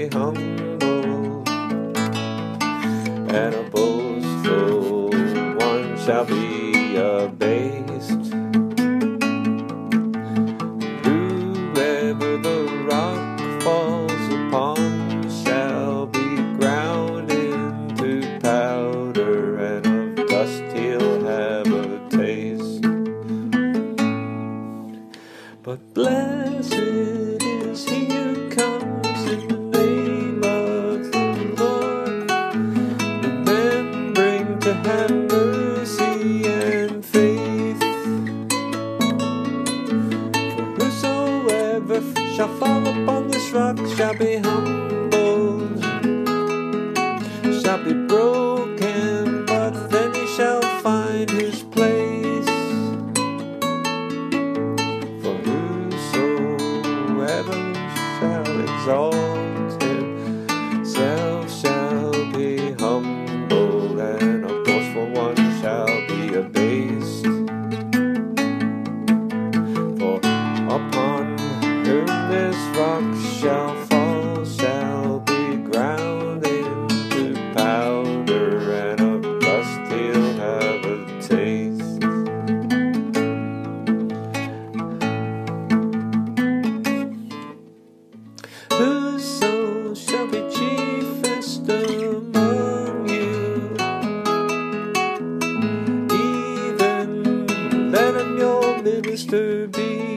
humble, and a boastful one shall be abased. Whoever the rock falls upon shall be ground into powder, and of dust he'll have a taste. But blessed is he who comes in the name of the Lord, remembering to have mercy and faith. For whosoever shall fall upon this rock shall be humbled, shall be broken, but then he shall find his place. For whosoever shall exalt himself shall be humbled, and a boastful one shall be abased. For upon whom this rock shall fall shall be ground into powder, and of dust he'll have a taste. Whoso shall be chiefest among you, even let him your minister be.